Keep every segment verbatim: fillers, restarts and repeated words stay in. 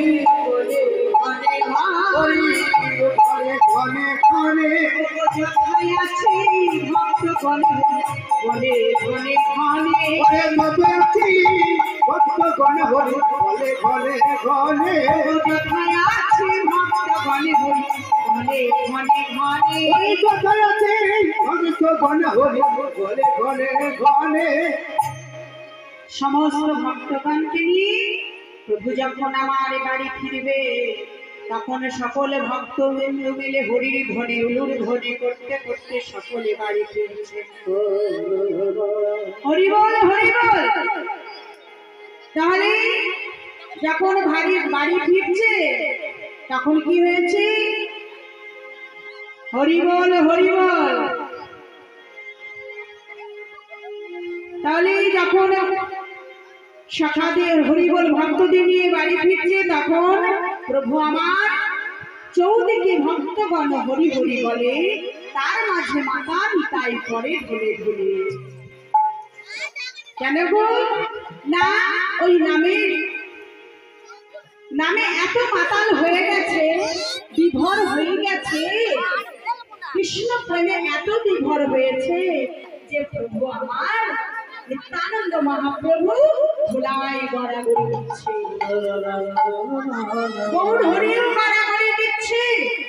বলে ঘরে ঘরে ঘরে ঘরে কোথায় আছে ভক্ত গণে বলে ঘরে ঘরে কোথায় আছে ভক্ত গণে বলে ঘরে ঘরে কোথায় আছে ভক্ত গণে বলে ঘরে ঘরে কোথায় আছে ভক্ত গণে বলে ঘরে ঘরে। সমস্ত ভক্তগণকে নিয়ে প্রভু যখন আমার বাড়ি ফিরবে তখন সকলে ভক্ত বিন্দু মিলে হরির ধ্বনি উলুর ধ্বনি করতে করতে সকলে বাড়ি ফিরছে। হরি বল হরি বল। তাহলে যখন ভারী বাড়ি ফিরছে তখন কি হয়েছে? হরি বল হরি বল। তাহলে যখন সখাদের হরিবল ভক্তদের নিয়ে বাড়ি ফিরছে তখন প্রভু আমার চৌদিকে ভক্তগণ হরি হরি বলে, তার মাঝে মাতা নিতাই পড়ে ঢলে ঢলে। কেন গো? না ওই নামে নামে এত মাতাল হয়ে গেছে, বিভোর হয়ে গেছে, কৃষ্ণ প্রেমে এত বিভোর হয়েছে যে প্রভু আমার নিত্যানন্দ মহাপ্রভু ধুলাই গড়াগড়ি দিচ্ছে, গৌর হরিও গড়াগড়ি দিচ্ছে।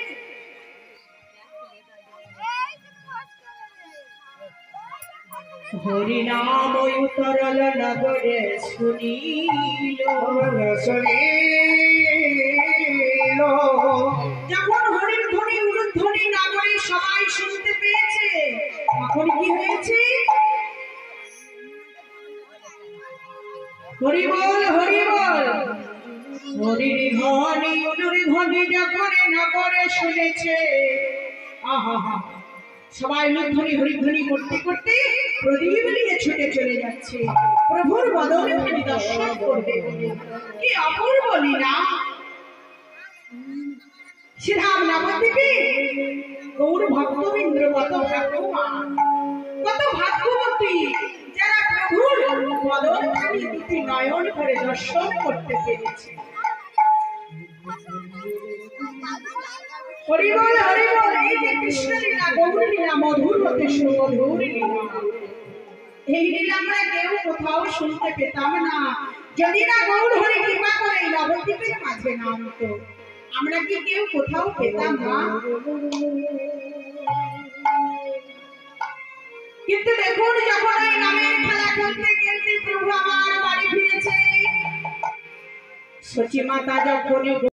হরি নাম উতরল নগরে শুনিল শুনিল। যখন হরির ধ্বনি উলুধ্বনি নগরে সবাই শুনতে পেয়েছে তখন কি হয়েছে? হরি বল হরি বল। হরির ধ্বনি উলুর ধ্বনি যখন নগরে শুনেছে, আহা হা, সবাই উলুধ্বনি হরিধ্বনি করতে করতে প্রদীপ নিয়ে ছুটে চলে যাচ্ছে প্রভুর বদন দর্শন করবে। কি অপূর্ব লীলা! শ্রীরাম নবদ্বীপে গৌর ভক্তবৃন্দ কত ভাগ্যবান, কত ভাগ্যবতী যারা প্রভুর বদন দুটি নয়ন করে দর্শন করতে পেরেছে। হরি বল হরি বল। এই যে কৃষ্ণ লীলা গৌর লীলা মধুর হতে সুমধুর লীলা, এই লীলা আমরা কেউ কোথাও শুনতে পেতাম না যদি না গৌর হরি কৃপা করে নবদ্বীপের মাঝে নামতো। আমরা কি কেউ কোথাও পেতাম না? কিন্তু দেখুন যখন এই নামের খেলা খেলতে খেলতে প্রভু আমার বাড়ি ফিরেছে, সচি মাতা যখন